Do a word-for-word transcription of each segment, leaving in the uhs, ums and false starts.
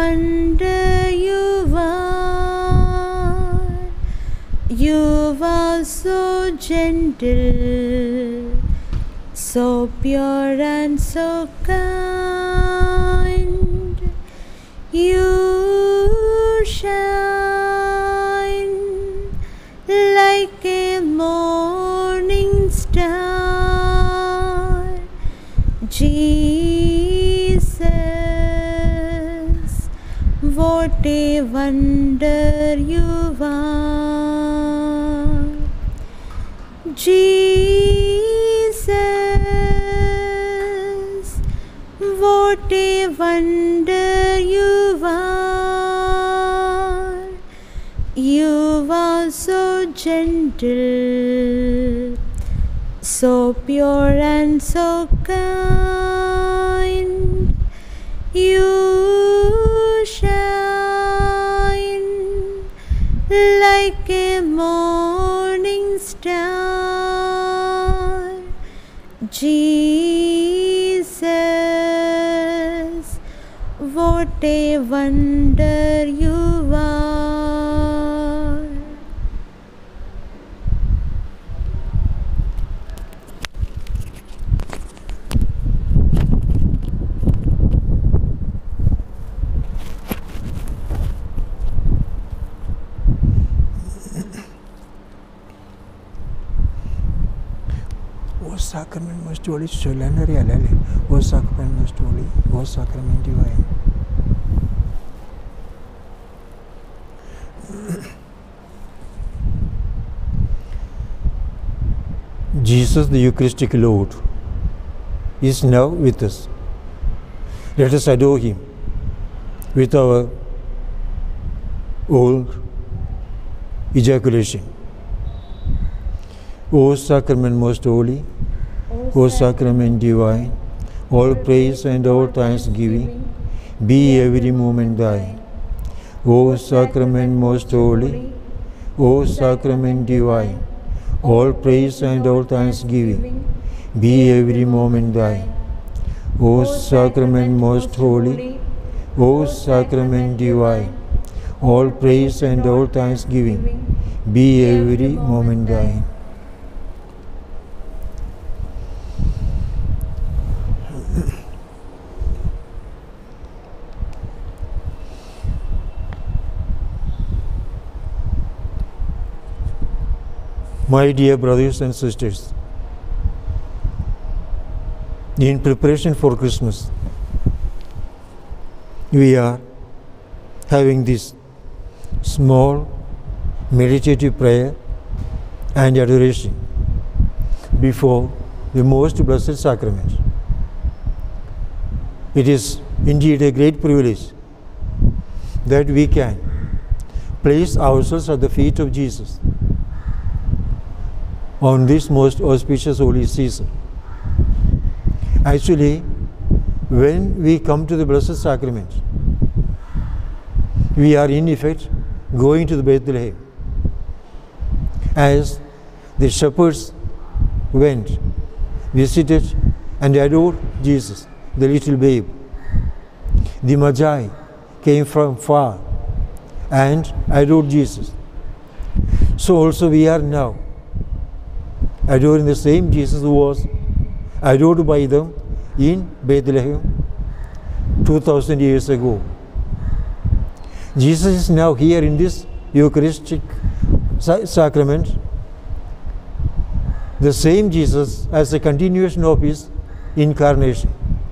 wonder you are. You are so gentle, so pure and so kind. You shine like a morning star. Jesus, what a wonder you are. Jesus, what a wonder you are. You are so gentle, so pure and so kind. You shine like a morning star. Jesus, what a wonder you are. O sacrament most holy, solemnary alale. O sacrament most holy, O sacrament divine. Jesus, the Eucharistic Lord, is now with us. Let us adore Him with our old ejaculation. O sacrament most holy, O sacrament divine, all praise and all thanksgiving be every moment thine. O sacrament most holy, O sacrament divine, all praise and all thanksgiving be every moment thine. O sacrament most holy, O sacrament divine, all praise and all thanksgiving be every moment thine. My dear brothers and sisters, in preparation for Christmas, we are having this small meditative prayer and adoration before the most blessed sacrament. It is indeed a great privilege that we can place ourselves at the feet of Jesus on this most auspicious holy season. Actually, when we come to the Blessed Sacrament, we are in effect going to the Bethlehem, as the shepherds went, visited and adored Jesus, the little babe. The Magi came from far and adored Jesus. So also we are now adoring the same Jesus who was adored by them in Bethlehem two thousand years ago. Jesus is now here in this Eucharistic sacrament, the same Jesus as a continuation of His incarnation.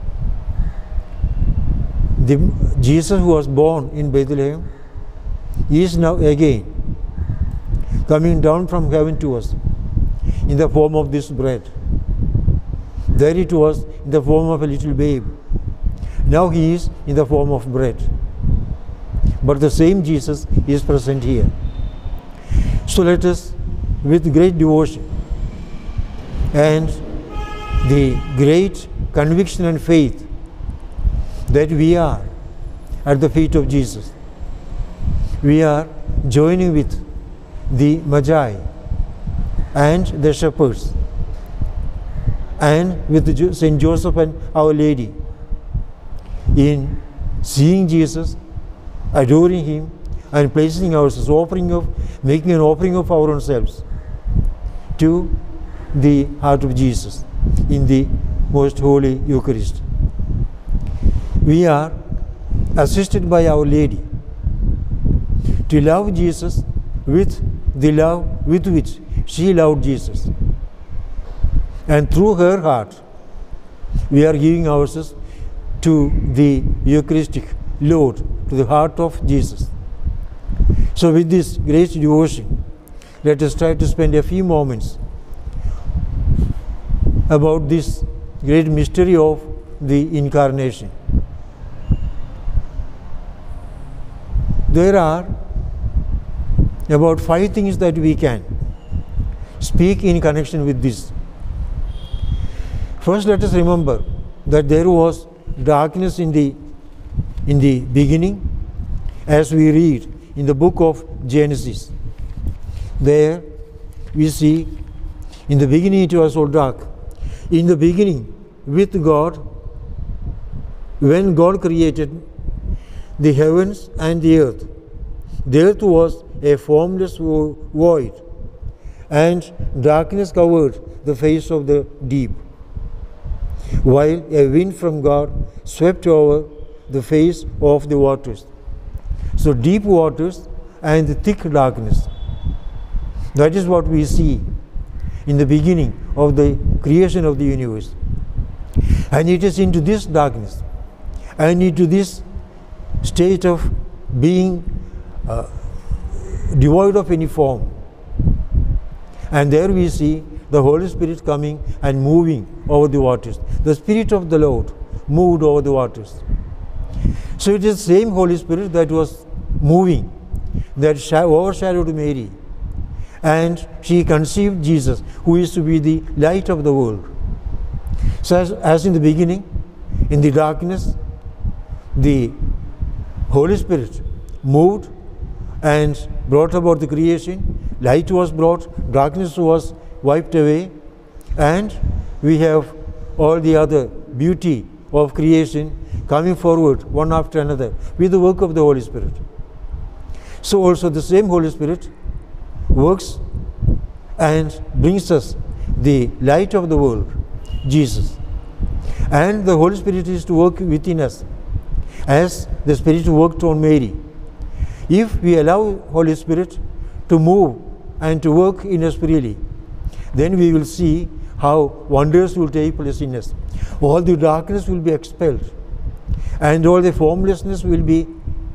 The Jesus who was born in Bethlehem is now again coming down from heaven to us in the form of this bread. There it was in the form of a little babe. Now He is in the form of bread. But the same Jesus is present here. So let us, with great devotion and the great conviction and faith that we are at the feet of Jesus, we are joining with the Magi and the shepherds, and with Saint Joseph and Our Lady in seeing Jesus adoring Him and placing ourselves, offering of, making an offering of our own selves to the heart of Jesus in the most holy Eucharist. We are assisted by Our Lady to love Jesus with the love with which she loved Jesus. And through her heart, we are giving ourselves to the Eucharistic Lord, to the heart of Jesus. So with this great devotion, let us try to spend a few moments about this great mystery of the Incarnation. There are about five things that we can speak in connection with this. First, let us remember that there was darkness in the in the beginning, as we read in the book of Genesis. There we see, in the beginning it was all dark. In the beginning, with God, when God created the heavens and the earth, the earth was a formless void, and darkness covered the face of the deep, while a wind from God swept over the face of the waters. So deep waters and the thick darkness. That is what we see in the beginning of the creation of the universe. And it is into this darkness and into this state of being uh, devoid of any form. And there we see the Holy Spirit coming and moving over the waters. The Spirit of the Lord moved over the waters. So it is the same Holy Spirit that was moving, that overshadowed Mary, and she conceived Jesus, who is to be the light of the world. So as, as in the beginning, in the darkness, the Holy Spirit moved and brought about the creation. Light was brought, darkness was wiped away, and we have all the other beauty of creation coming forward one after another with the work of the Holy Spirit. So also the same Holy Spirit works and brings us the light of the world, Jesus. And the Holy Spirit is to work within us as the Spirit worked on Mary. If we allow Holy Spirit to move and to work in us freely, then we will see how wonders will take place in us. All the darkness will be expelled, and all the formlessness will be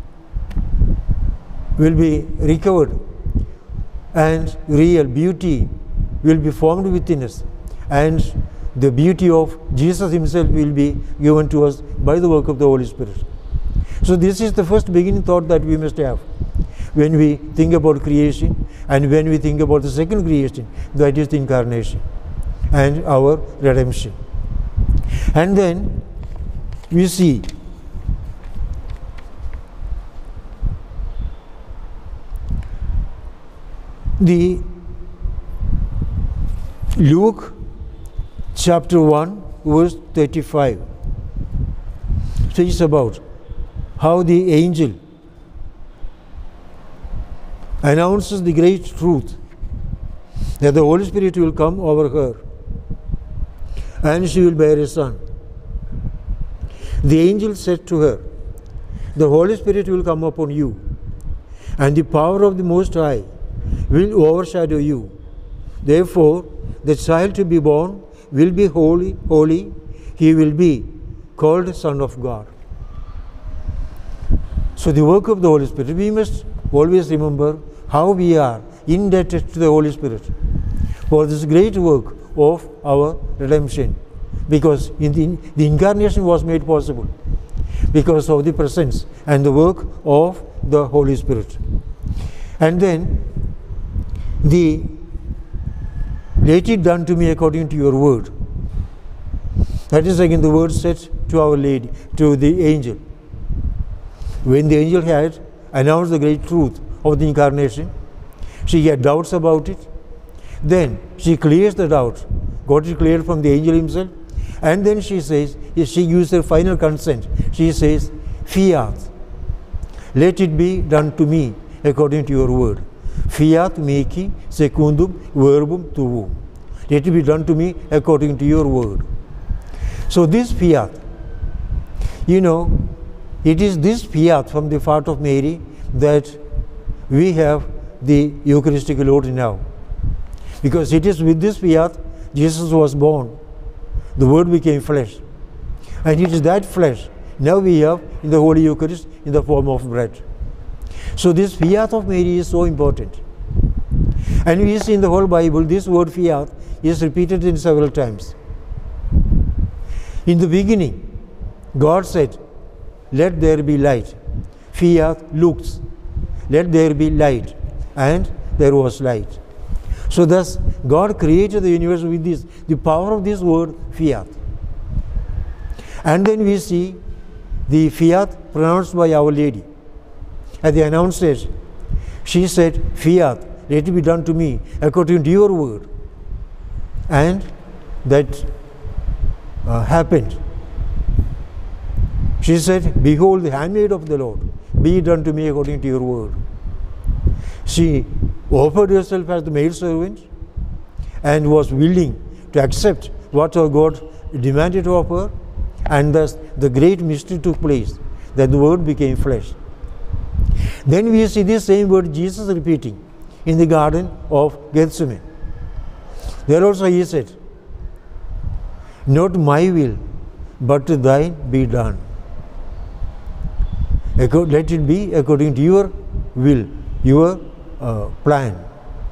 will be recovered, and real beauty will be formed within us, and the beauty of Jesus Himself will be given to us by the work of the Holy Spirit. So this is the first beginning thought that we must have when we think about creation, and when we think about the second creation, that is the Incarnation and our redemption. And then we see the Luke chapter one verse thirty-five speaks about how the angel announces the great truth that the Holy Spirit will come over her and she will bear a son. The angel said to her, "The Holy Spirit will come upon you, and the power of the Most High will overshadow you. Therefore, the child to be born will be holy, holy. He will be called Son of God." So the work of the Holy Spirit, we must always remember how we are indebted to the Holy Spirit for this great work of our redemption, because in the, the Incarnation was made possible because of the presence and the work of the Holy Spirit. And then the "Let it done to me according to your word." That is again the word said to Our Lady, to the angel. When the angel had announced the great truth of the Incarnation, she had doubts about it. Then she clears the doubt, got it cleared from the angel himself, and then she says, she gives her final consent. She says, "Fiat." let it be done to me according to your word. Fiat mihi secundum verbum tuum. Let it be done to me according to your word. So this fiat, you know, it is this fiat from the heart of Mary that we have the Eucharistic Lord now. Because it is with this fiat Jesus was born. The Word became flesh. And it is that flesh now we have in the Holy Eucharist in the form of bread. So this fiat of Mary is so important. And we see in the whole Bible this word fiat is repeated in several times. In the beginning, God said, let there be light. Fiat lux. Let there be light. And there was light. So thus, God created the universe with this, the power of this word, fiat. And then we see the fiat pronounced by Our Lady. At the Annunciation, she said, fiat, let it be done to me according to your word. And that uh, happened. She said, behold the handmaid of the Lord, be it done to me according to your word. She offered herself as the maidservant and was willing to accept what her God demanded of her, and thus the great mystery took place, that the word became flesh. Then we see this same word Jesus repeating in the Garden of Gethsemane. There also he said, not my will, but thine be done. Let it be according to your will, your uh, plan.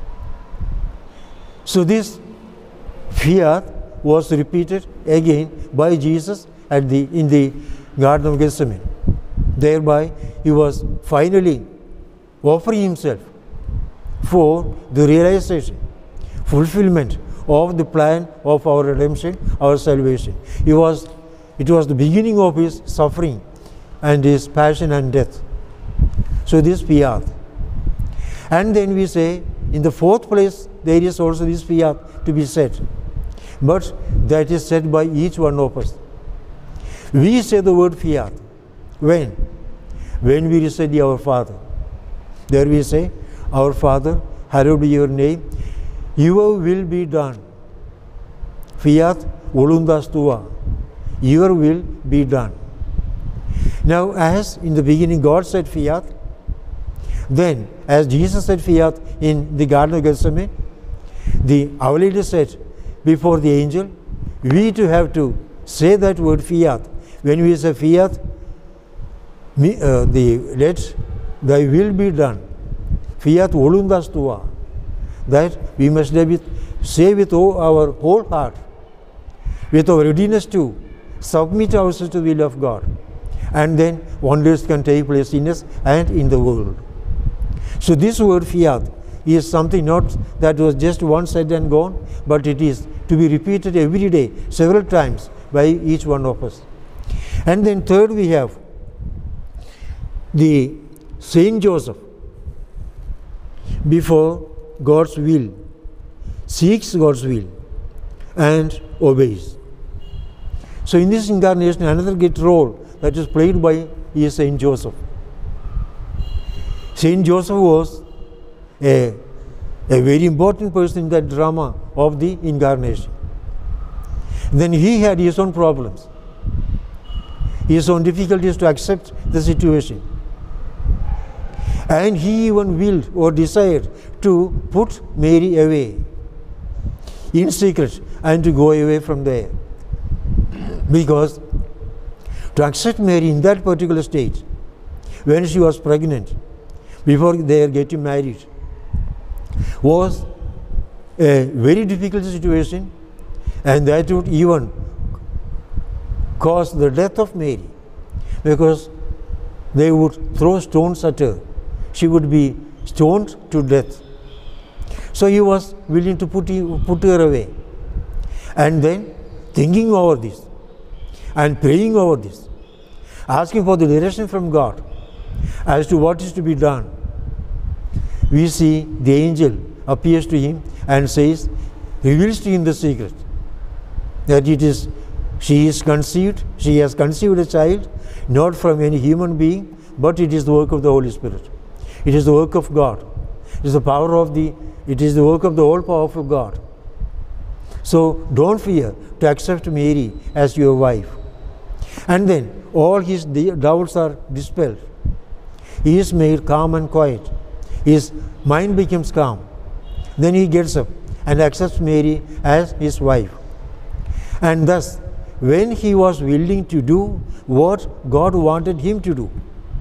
So this fiat was repeated again by Jesus at the in the Garden of Gethsemane. Thereby he was finally offering himself for the realization, fulfillment of the plan of our redemption, our salvation. He was, it was the beginning of his suffering and his passion and death. So this fiat. And then we say, in the fourth place, there is also this fiat to be said. But that is said by each one of us. We say the word fiat. When? When we recite the Our Father. There we say, Our Father, hallowed be your name. Your will be done. Fiat voluntas tua. Your will be done. Now, as in the beginning God said fiat, then as Jesus said fiat in the Garden of Gethsemane, the Our Lady said before the angel, we too have to say that word fiat. When we say fiat, me, uh, the let thy will be done. Fiat voluntas tua. That we must say with all our whole heart, with our readiness to submit ourselves to the will of God. And then wonders can take place in us and in the world. So this word fiat is something not that was just once said and gone, but it is to be repeated every day, several times by each one of us. And then third we have the Saint Joseph, before God's will, seeks God's will and obeys. So in this incarnation, another great role that is played by is Saint Joseph. Saint Joseph was a, a very important person in that drama of the incarnation. Then he had his own problems, his own difficulties to accept the situation. And he even willed or desired to put Mary away in secret and to go away from there. Because to accept Mary in that particular state, when she was pregnant, before they are getting married, was a very difficult situation, and that would even cause the death of Mary, because they would throw stones at her. She would be stoned to death. So he was willing to put, put her away. And then thinking over this and praying over this, asking for the direction from God as to what is to be done, we see the angel appears to him and says, reveals to him the secret, that it is, she is conceived, she has conceived a child, not from any human being, but it is the work of the Holy Spirit. It is the work of God. It is the power of the, it is the work of the all-powerful God. So don't fear to accept Mary as your wife. And then all his doubts are dispelled. He is made calm and quiet. His mind becomes calm. Then he gets up and accepts Mary as his wife. And thus, when he was willing to do what God wanted him to do,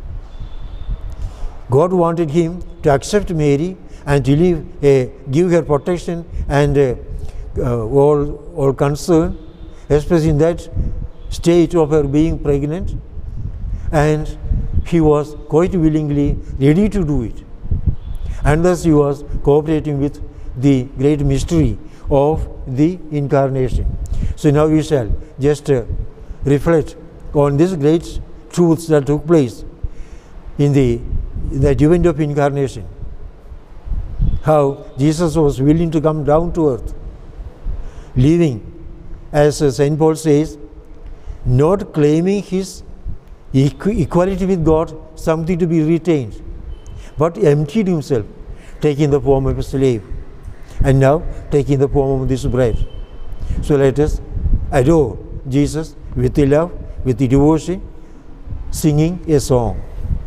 God wanted him to accept Mary and to leave, uh, give her protection and uh, uh, all, all concern, especially in that state of her being pregnant. And he was quite willingly ready to do it. And thus he was cooperating with the great mystery of the incarnation. So now we shall just uh, reflect on these great truths that took place in the, the event of incarnation. How Jesus was willing to come down to earth, living, as uh, Saint Paul says, not claiming his equ equality with God, something to be retained, but emptied himself, taking the form of a slave, and now taking the form of this bread. So let us adore Jesus with the love, with the devotion, singing a song.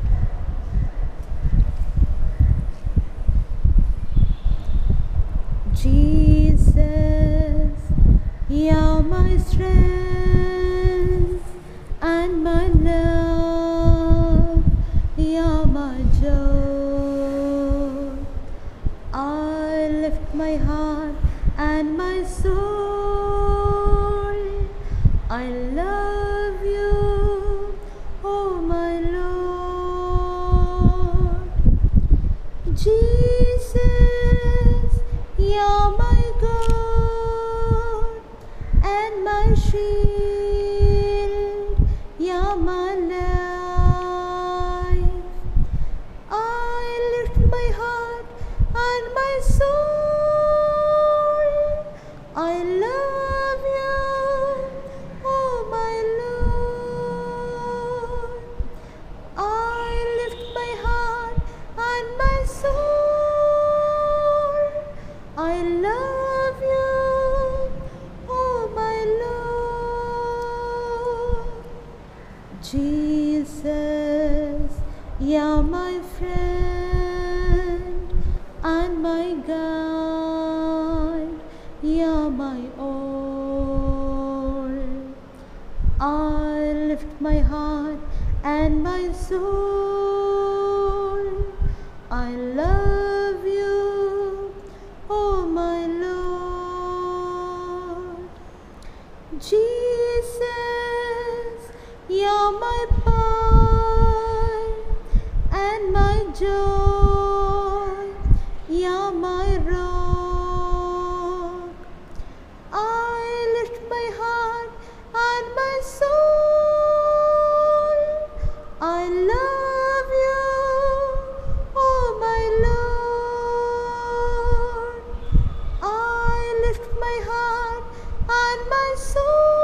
Jesus, you're my strength and my love, you're my joy. I lift my heart and my soul. I love you, oh my Lord. Jesus, you're my God and my shield, you're my life. I lift my heart and my soul. I love you, oh my Lord. I lift my heart and my soul. I love you, oh my Lord. Jesus, you're my friend and my guide, you're my all. I lift my heart and my soul. I love you, oh my Lord. Jesus, you're my power and my joy, you're my rock. I lift my heart and my soul. I love you, oh my Lord. I lift my heart and my soul.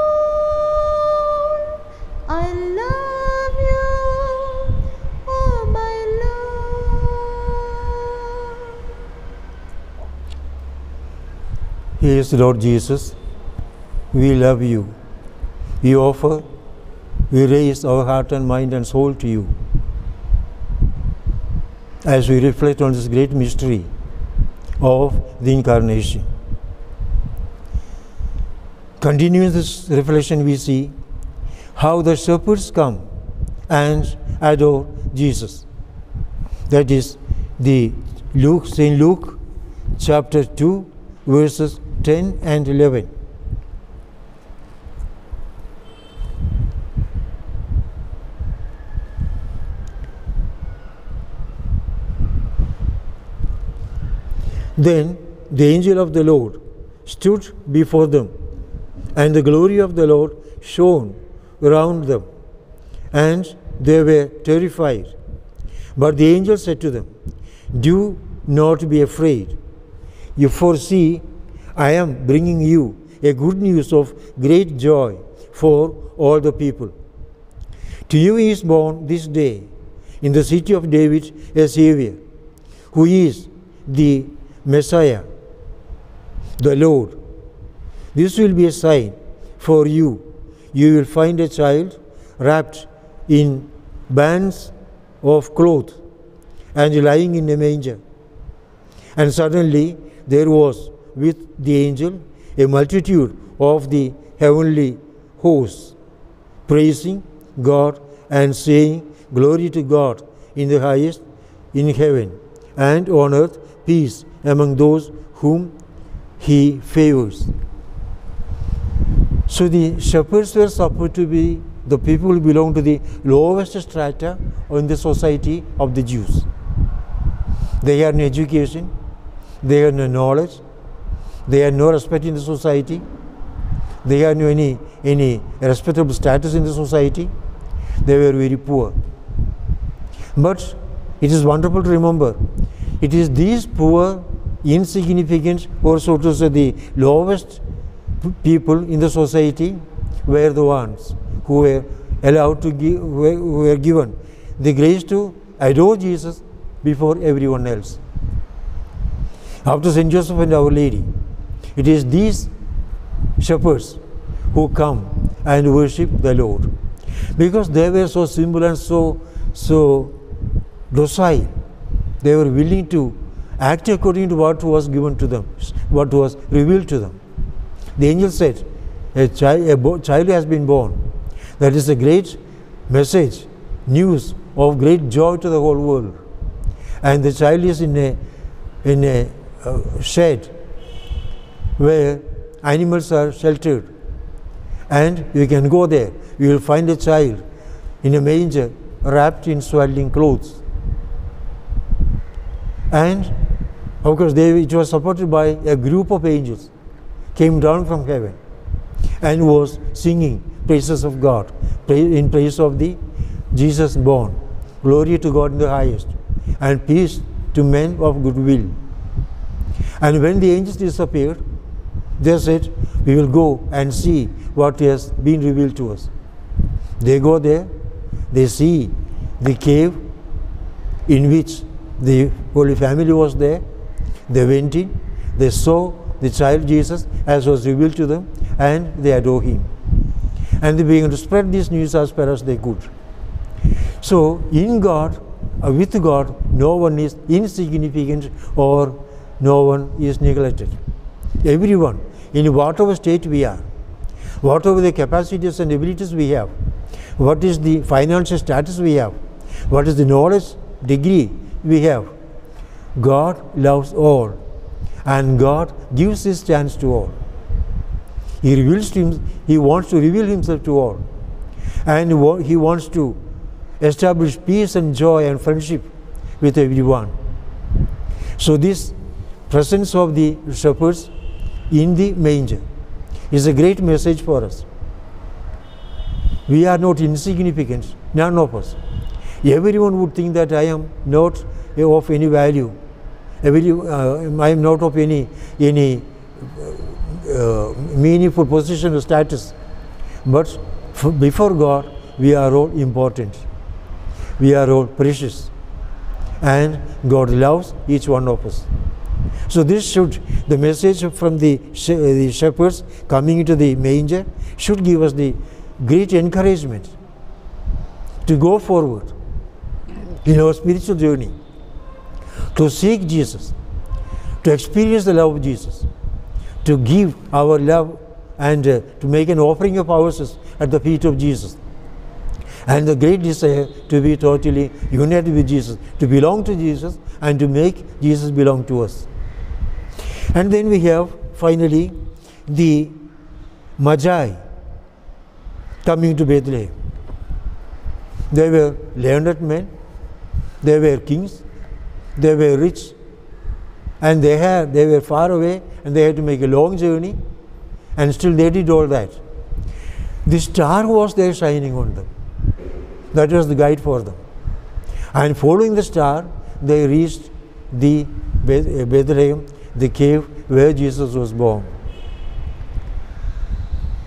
I love you, oh my Lord. Yes, Lord Jesus, we love you. We offer, we raise our heart and mind and soul to you as we reflect on this great mystery of the incarnation. Continuing this reflection, we see how the shepherds come and adore Jesus. That is the Luke, Saint Luke chapter two, verses ten and eleven. Then the angel of the Lord stood before them, and the glory of the Lord shone around them, and they were terrified. But the angel said to them, "Do not be afraid. You foresee, I am bringing you a good news of great joy for all the people. To you is born this day in the city of David a Savior, who is the Messiah, the Lord. This will be a sign for you. You will find a child wrapped in bands of cloth and lying in a manger. And suddenly there was with the angel a multitude of the heavenly hosts, praising God and saying, Glory to God in the highest in heaven, and on earth peace among those whom He favors. So the shepherds were supposed to be the people who belong to the lowest strata in the society of the Jews. They had no education, they had no knowledge, they had no respect in the society, they had no any, any respectable status in the society, they were very poor. But it is wonderful to remember, it is these poor, insignificant, or so to say the lowest people in the society were the ones who were allowed to give, who were given the grace to adore Jesus before everyone else. After Saint Joseph and Our Lady, it is these shepherds who come and worship the Lord, because they were so simple and so so docile. They were willing to act according to what was given to them, what was revealed to them. The angel said, a child, a bo child has been born. That is a great message, news of great joy to the whole world. And the child is in a, in a uh, shed where animals are sheltered. And you can go there. You will find a child in a manger wrapped in swaddling clothes. And of course, they, it was supported by a group of angels, came down from heaven and was singing praises of God, in praise of the Jesus born. Glory to God in the highest, and peace to men of good will. And when the angels disappeared, they said, we will go and see what has been revealed to us. They go there, they see the cave in which the Holy Family was there. They went in, they saw the child Jesus as was revealed to them, and they adore Him. And they began to spread this news as far as they could. So in God, uh, with God, no one is insignificant or no one is neglected. Everyone, in whatever state we are, whatever the capacities and abilities we have, what is the financial status we have, what is the knowledge degree we have, God loves all, and God gives His chance to all. He reveals to him, He wants to reveal Himself to all, and He wants to establish peace and joy and friendship with everyone. So this presence of the shepherds in the manger is a great message for us. We are not insignificant, none of us. Everyone would think that I am not of any value, Every, uh, I am not of any, any uh, meaningful position or status. But before God, we are all important. We are all precious. And God loves each one of us. So this should, the message from the, sh the shepherds coming into the manger should give us the great encouragement to go forward in our spiritual journey, to seek Jesus, to experience the love of Jesus, to give our love and uh, to make an offering of ourselves at the feet of Jesus. And the great desire to be totally united with Jesus, to belong to Jesus and to make Jesus belong to us. And then we have finally the Magi coming to Bethlehem. They were learned men, they were kings, they were rich, and they had they were far away and they had to make a long journey, and still they did all that. The star was there shining on them. That was the guide for them. And following the star, they reached the Bethlehem, the cave where Jesus was born.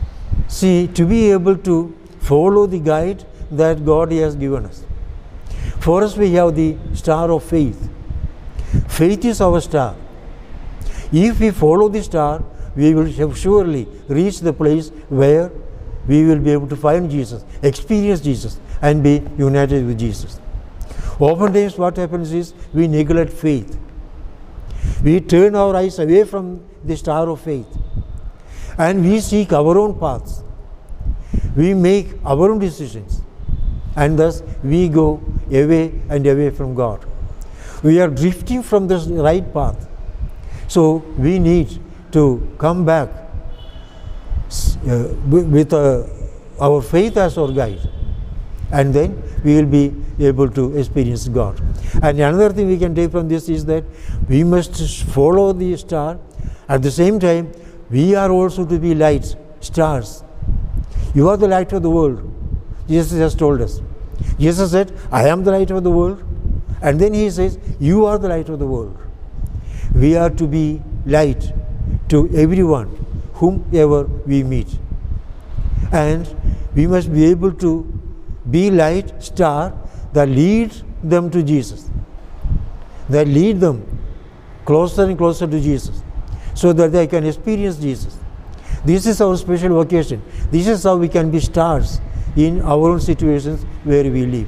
See, to be able to follow the guide that God has given us, For us, we have the star of faith. Faith is our star. If we follow the star, we will have surely reach the place where we will be able to find Jesus, experience Jesus, and be united with Jesus. Oftentimes what happens is we neglect faith. We turn our eyes away from the star of faith and we seek our own paths. We make our own decisions and thus we go away and away from God. We are drifting from the right path. So we need to come back uh, with uh, our faith as our guide, and then we will be able to experience God. And another thing we can take from this is that we must follow the star. At the same time, we are also to be lights, stars. You are the light of the world, Jesus has told us. Jesus said, I am the light of the world. And then he says, you are the light of the world. We are to be light to everyone, whomever we meet. And we must be able to be light, star, that leads them to Jesus, that lead them closer and closer to Jesus, so that they can experience Jesus. This is our special vocation. This is how we can be stars in our own situations where we live.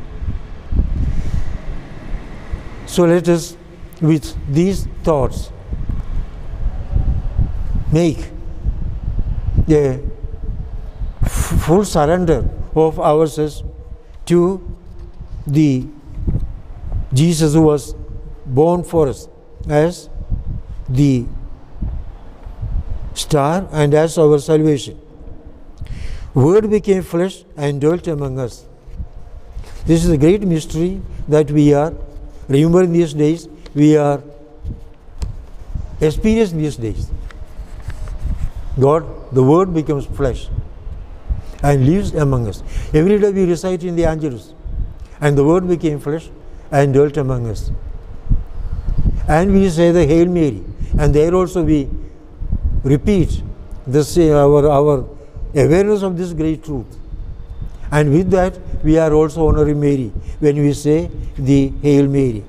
So let us, with these thoughts, make a full surrender of ourselves to the Jesus who was born for us as the star and as our salvation. Word became flesh and dwelt among us. This is a great mystery that we are, remember in these days, we are experiencing these days. God, the Word becomes flesh and lives among us. Every day we recite in the Angelus, and the Word became flesh and dwelt among us. And we say the Hail Mary, and there also we repeat this, our, our awareness of this great truth. And with that, we are also honoring Mary when we say the Hail Mary.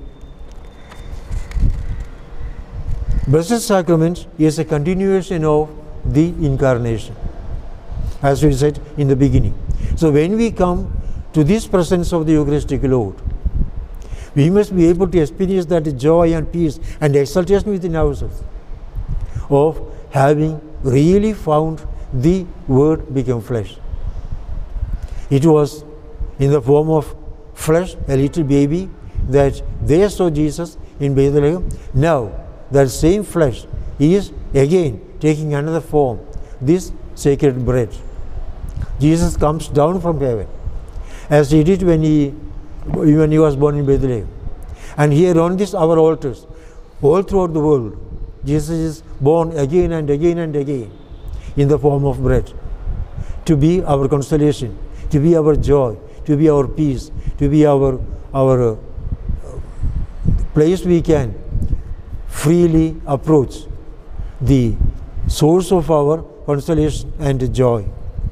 Blessed Sacrament is a continuation of the Incarnation, as we said in the beginning. So when we come to this presence of the Eucharistic Lord, we must be able to experience that joy and peace and exaltation within ourselves of having really found the Word become flesh. It was in the form of flesh, a little baby, that they saw Jesus in Bethlehem. Now that same flesh is again taking another form, this sacred bread. Jesus comes down from heaven, as he did when he, when he was born in Bethlehem. And here on this our altars, all throughout the world, Jesus is born again and again and again in the form of bread, to be our consolation, to be our joy, to be our peace, to be our, our uh, place we can freely approach the source of our consolation and joy.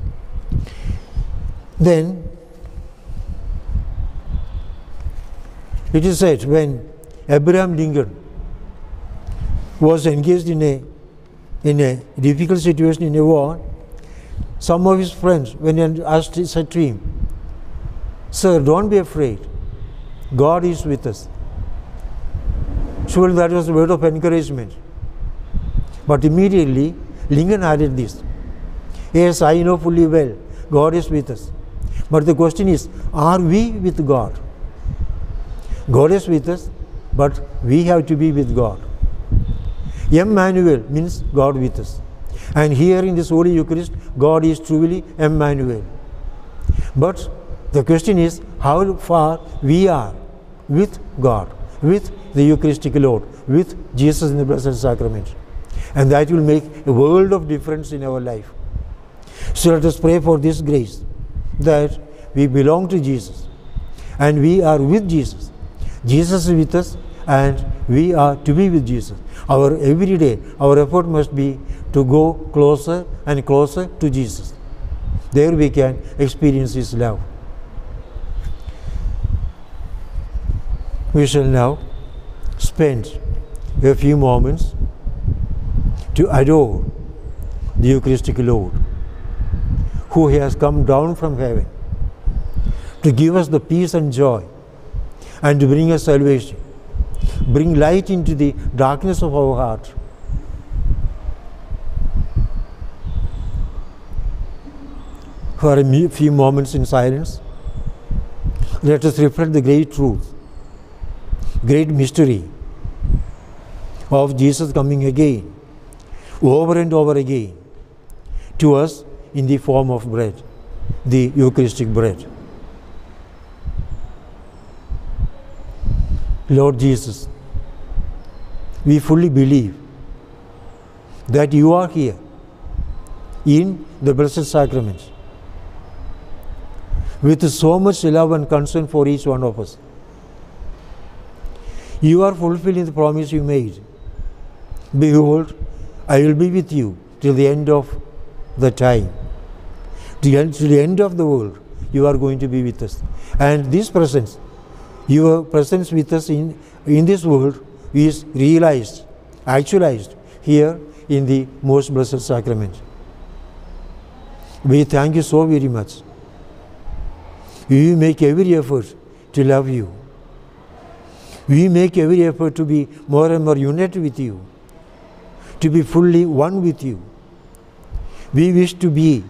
Then it is said, when Abraham Lincoln was engaged in a in a difficult situation in a war, some of his friends, when he asked, said to him, "Sir, don't be afraid. God is with us." Surely that was a word of encouragement. But immediately Lincoln added this: "Yes, I know fully well God is with us. But the question is, are we with God? God is with us, but we have to be with God." Emmanuel means God with us. And here in this Holy Eucharist, God is truly Emmanuel. But the question is how far we are with God, with the Eucharistic Lord, with Jesus in the Blessed Sacrament. And that will make a world of difference in our life. So let us pray for this grace, that we belong to Jesus and we are with Jesus. Jesus is with us and we are to be with Jesus. Our every day, our effort must be to go closer and closer to Jesus. There we can experience His love. We shall now spend a few moments to adore the Eucharistic Lord, who has come down from heaven to give us the peace and joy and to bring us salvation, bring light into the darkness of our heart. For a few moments in silence, let us reflect the great truth, great mystery of Jesus coming again, over and over again, to us in the form of bread, the Eucharistic bread. Lord Jesus, we fully believe that you are here in the Blessed Sacrament with so much love and concern for each one of us. You are fulfilling the promise you made. Behold, I will be with you till the end of the time. Till the end of the world, you are going to be with us. And this presence, your presence with us in, in this world is realized, actualized here in the most blessed sacrament. We thank you so very much. We make every effort to love you. We make every effort to be more and more united with you, to be fully one with you. We wish to be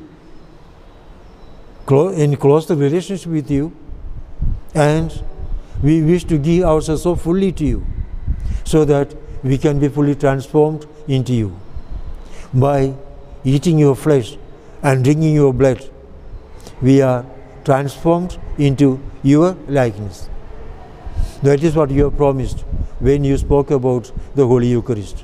in closer relationship with you, and we wish to give ourselves so fully to you so that we can be fully transformed into you. By eating your flesh and drinking your blood, we are transformed into your likeness. That is what you have promised when you spoke about the Holy Eucharist.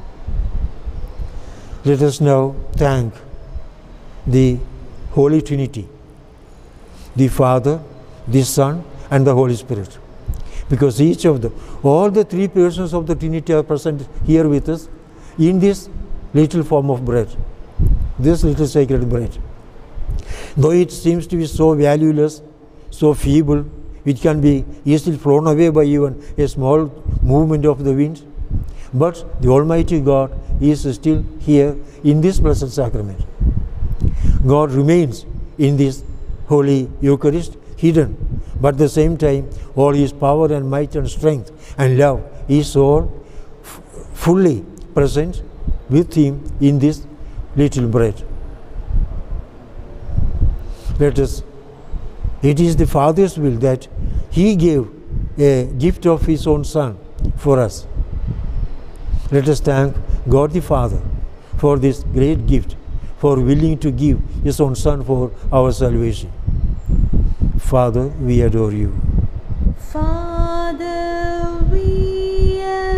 Let us now thank the Holy Trinity, the Father, the Son, and the Holy Spirit, because each of the, all the three persons of the Trinity are present here with us in this little form of bread, this little sacred bread. Though it seems to be so valueless, so feeble, it can be easily thrown away by even a small movement of the wind, but the Almighty God is still here in this blessed sacrament. God remains in this Holy Eucharist hidden, but at the same time all His power and might and strength and love is all f- fully present with Him in this little bread. Let us, it is the Father's will that He gave a gift of His own Son for us. Let us thank God the Father for this great gift, for willing to give His own Son for our salvation. Father, we adore you. Father, we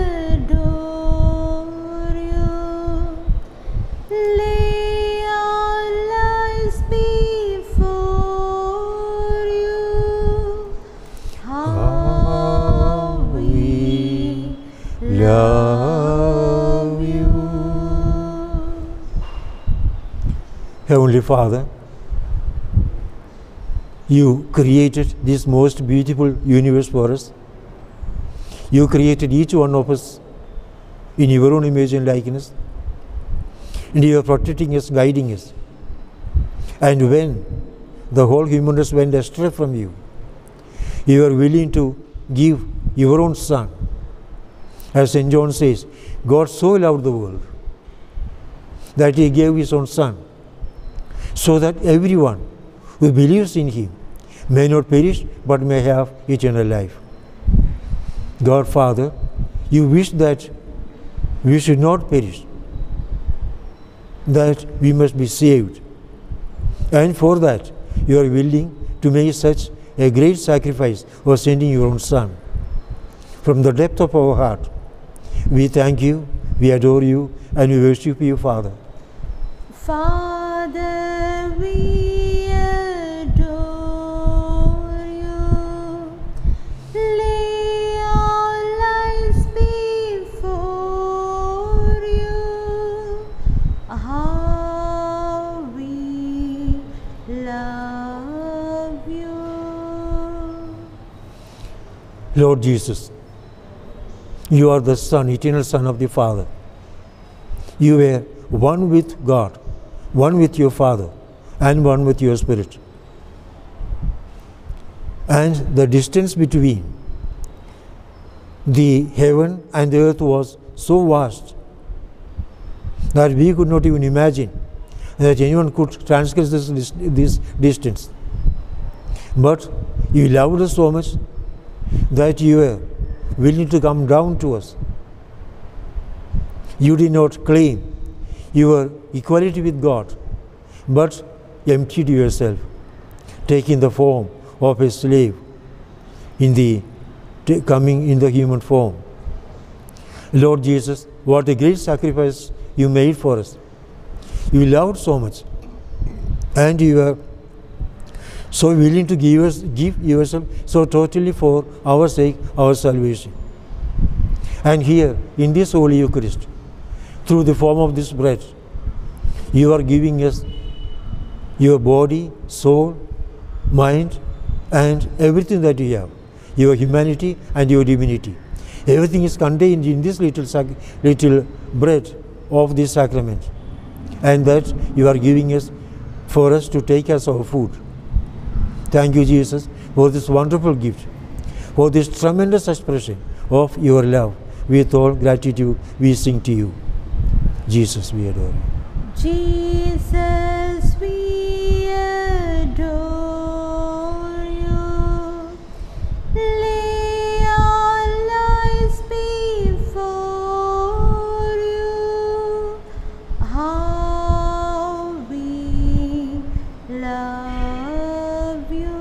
adore you. Lay our lives before you. How we love you. Heavenly Father, you created this most beautiful universe for us. You created each one of us in your own image and likeness. And you are protecting us, guiding us. And when the whole human race went astray from you, you are willing to give your own Son. As Saint John says, God so loved the world that He gave His own Son, so that everyone who believes in Him may not perish but may have eternal life. God Father, you wish that we should not perish, that we must be saved. And for that, you are willing to make such a great sacrifice of sending your own Son. From the depth of our heart, we thank you, we adore you, and we worship you, Father. Father, we adore you. Lay our lives before you. How we love you. Lord Jesus, you are the Son, eternal Son of the Father. You were one with God, one with your Father, and one with your Spirit. And the distance between the heaven and the earth was so vast that we could not even imagine that anyone could transgress this, this distance. But you loved us so much that you were willing to come down to us. You did not claim your equality with God, but emptied yourself, taking the form of a slave in the coming in the human form. Lord Jesus, what a great sacrifice you made for us. You loved so much, and you are so willing to give us give yourself so totally for our sake, our salvation. And here in this Holy Eucharist, through the form of this bread, you are giving us your body, soul, mind, and everything that you have, your humanity and your divinity. Everything is contained in this little sac little bread of this sacrament, and that you are giving us for us to take as our food. Thank you, Jesus, for this wonderful gift, for this tremendous expression of your love. With all gratitude, we sing to you. Jesus, we adore you. Jesus, we adore you. Lay our lives before you. How we love you.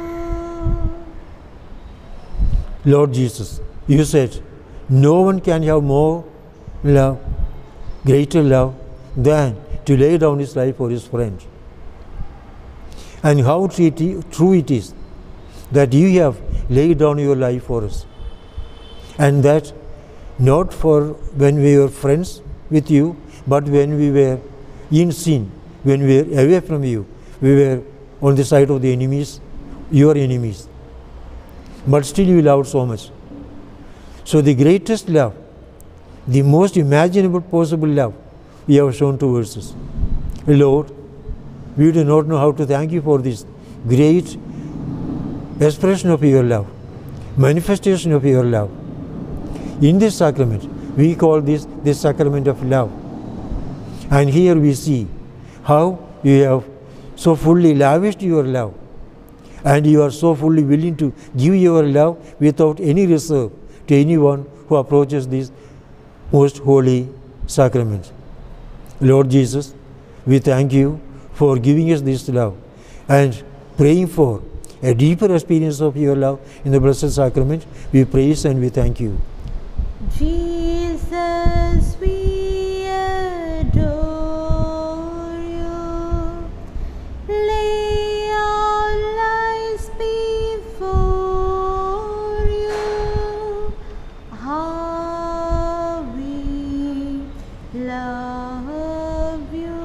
Lord Jesus, you said, no one can have more love, greater love, than to lay down his life for his friend. And how true it is that you have laid down your life for us, and that not for when we were friends with you, but when we were in sin, when we were away from you, we were on the side of the enemies, your enemies. But still you loved so much. So the greatest love, the most imaginable possible love, you have shown towards us. Lord, we do not know how to thank you for this great expression of your love, manifestation of your love. In this sacrament, we call this the sacrament of love. And here we see how you have so fully lavished your love, and you are so fully willing to give your love without any reserve to anyone who approaches this most holy sacrament. Lord Jesus, we thank you for giving us this love and praying for a deeper experience of your love in the Blessed Sacrament. We praise and we thank you. Jesus, we adore you. Lay our lives before you. How we love you.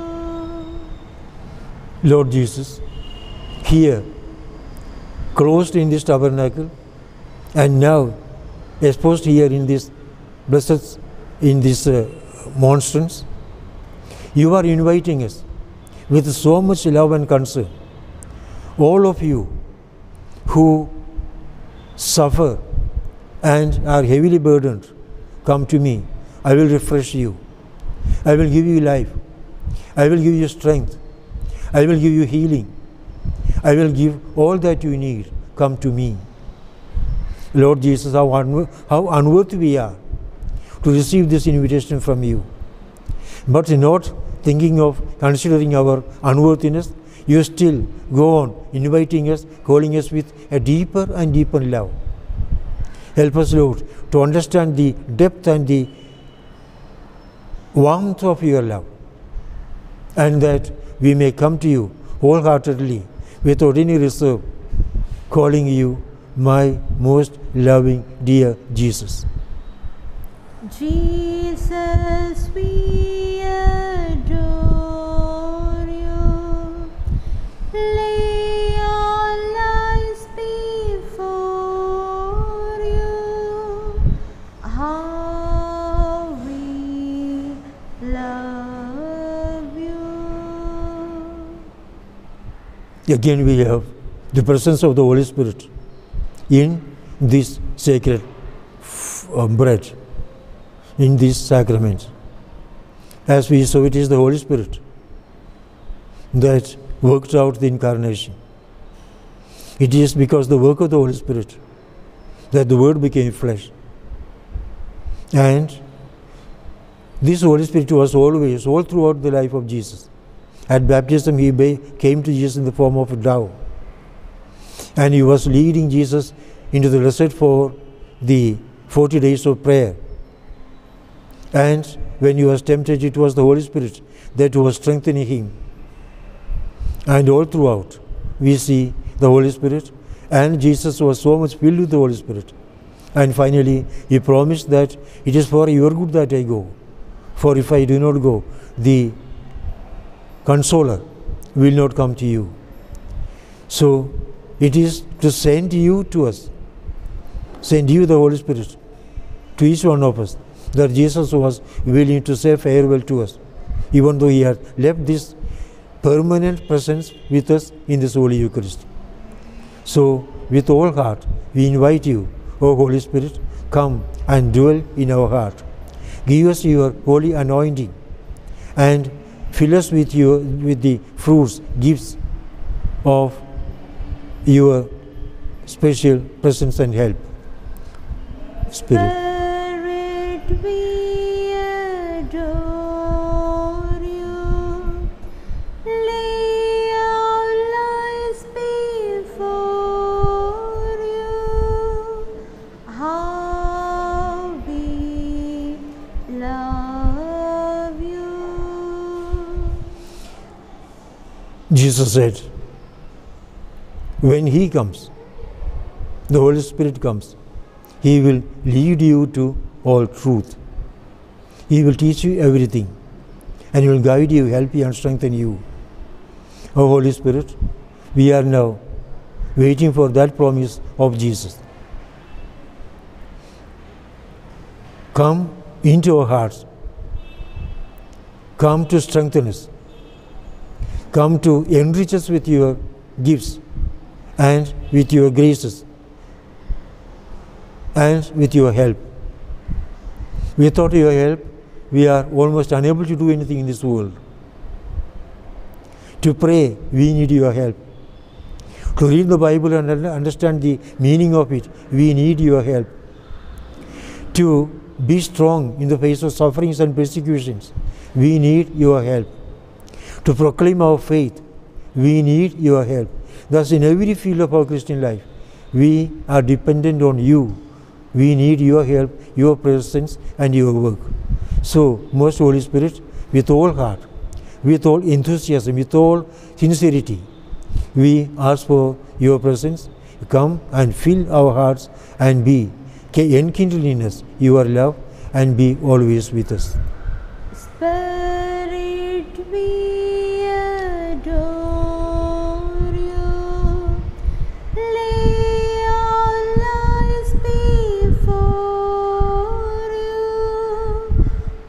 Lord Jesus, here, closed in this tabernacle, and now exposed here in this blessed, in this uh, monstrance, you are inviting us with so much love and concern. All of you who suffer and are heavily burdened, come to me. I will refresh you. I will give you life. I will give you strength. I will give you healing. I will give all that you need. Come to me. Lord Jesus, how, unwor how unworthy we are to receive this invitation from you. But not thinking of considering our unworthiness, you still go on inviting us, calling us with a deeper and deeper love. Help us, Lord, to understand the depth and the warmth of your love, and that we may come to you wholeheartedly without any reserve, calling you my most loving dear Jesus. Jesus, we adore you. Lay our lives before Again we have the presence of the Holy Spirit in this sacred uh, bread, in this sacrament. As we saw, it is the Holy Spirit that worked out the incarnation. It is because the work of the Holy Spirit that the Word became flesh. And this Holy Spirit was always, all throughout the life of Jesus. At baptism, he came to Jesus in the form of a dove. And he was leading Jesus into the desert for the forty days of prayer. And when he was tempted, it was the Holy Spirit that was strengthening him. And all throughout, we see the Holy Spirit, and Jesus was so much filled with the Holy Spirit. And finally, he promised that it is for your good that I go. For if I do not go, the Consoler will not come to you. So, it is to send you to us, send you the Holy Spirit, to each one of us, that Jesus was willing to say farewell to us, even though he had left this permanent presence with us in this Holy Eucharist. So, with all heart, we invite you, O Holy Spirit, come and dwell in our heart. Give us your holy anointing and fill us with your with the fruits, gifts of your special presence and help. Spirit. Spirit, we adore you. Lay our lives before you. How we love you. Jesus said, when he comes, the Holy Spirit comes, he will lead you to all truth. He will teach you everything, and he will guide you, help you, and strengthen you. O Holy Spirit, we are now waiting for that promise of Jesus. Come into our hearts. Come to strengthen us. Come to enrich us with your gifts and with your graces and with your help. Without your help, we are almost unable to do anything in this world. To pray, we need your help. To read the Bible and understand the meaning of it, we need your help. To be strong in the face of sufferings and persecutions, we need your help. To proclaim our faith, we need your help. Thus, in every field of our Christian life, we are dependent on you. We need your help, your presence, and your work. So, most Holy Spirit, with all heart, with all enthusiasm, with all sincerity, we ask for your presence. Come and fill our hearts and be enkindled in us your love and be always with us. Spirit, we adore you. Lay our lives before you.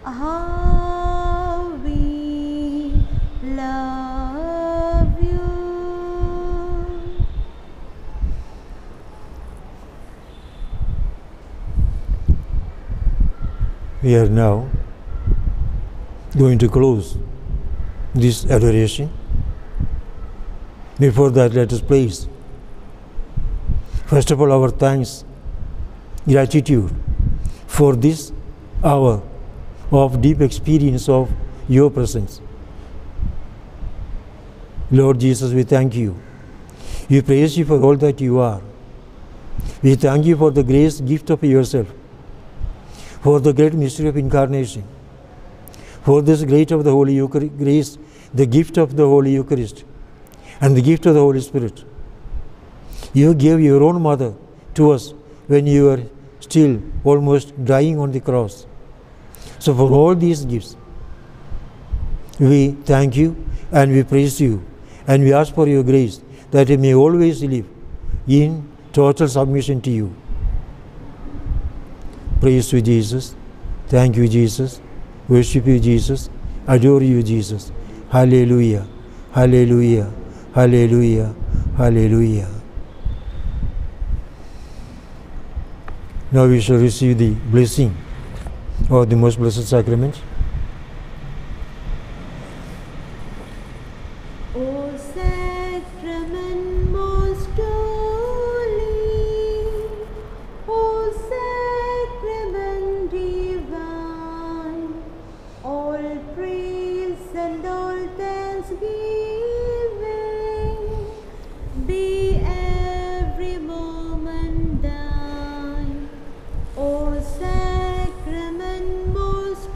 How we love you. We are now going to close this adoration. Before that, let us place, first of all, our thanks, gratitude for this hour of deep experience of your presence. Lord Jesus, we thank you. We praise you for all that you are. We thank you for the grace gift of yourself, for the great mystery of incarnation, for this great of the Holy Eucharist, grace, the gift of the Holy Eucharist, and the gift of the Holy Spirit. You gave your own mother to us when you were still almost dying on the cross. So for all these gifts, we thank you and we praise you, and we ask for your grace that we may always live in total submission to you. Praise you, Jesus. Thank you, Jesus. Worship you, Jesus. Adore you, Jesus. Hallelujah. Hallelujah. Hallelujah, hallelujah. Now we shall receive the blessing of the most blessed sacrament. O sacrament most holy, O sacrament divine, all praise and all thanksgiving be every moment thine. O sacrament most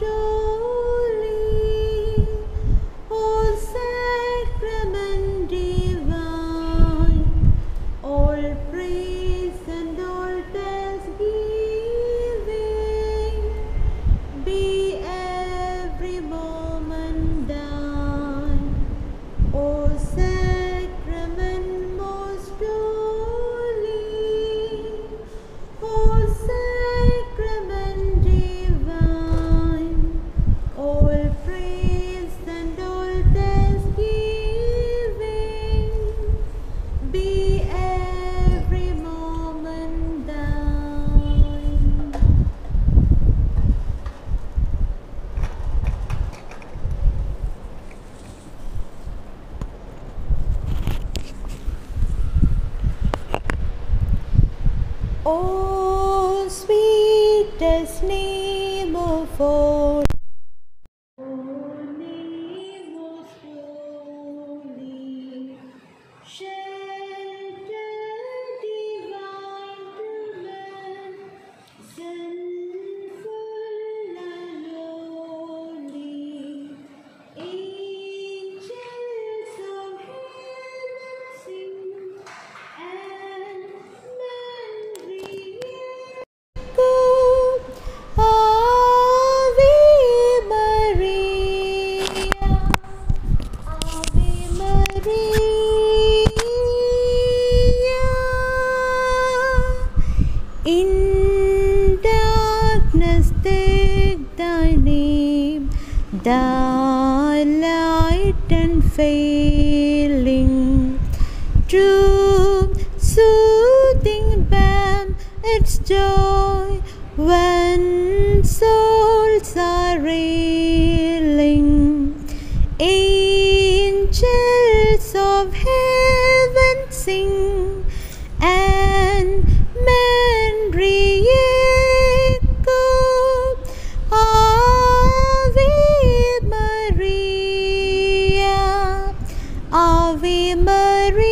holy, O sacrament divine, all praise and all thanksgiving be every moment thine. O sacrament most holy, O sacrament divine, all praise and all thanksgiving be every moment thine. Oh, sweetest name of all, O name most holy, shelter divine to man, sinful and lowly, angels of heaven sing, and men re-echo, Ave Maria, Ave Maria. In darkness take thy name, thy light unfailing, true soothing balm, its joy when souls are reeling. Angels of heaven sing, and men re-echo, Ave Maria, Ave Maria.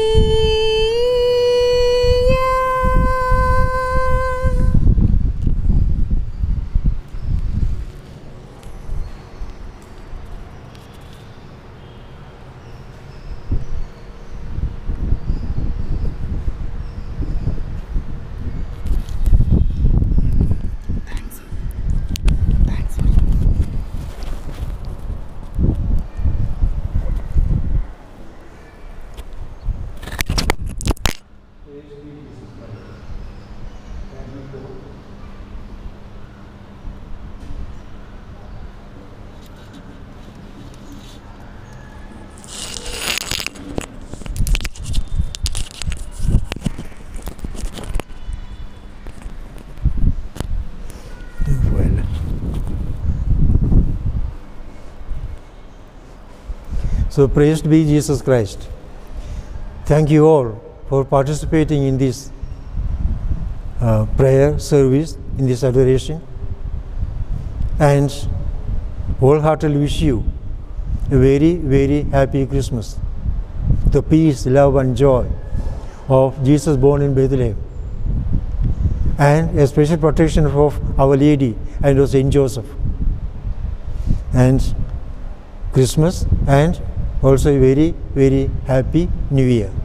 So praised be Jesus Christ. Thank you all for participating in this uh, prayer service, in this adoration, and wholeheartedly wish you a very, very happy Christmas. The peace, love and joy of Jesus born in Bethlehem, and a special protection of Our Lady and of Saint Joseph, and Christmas, and also a very, very happy New Year.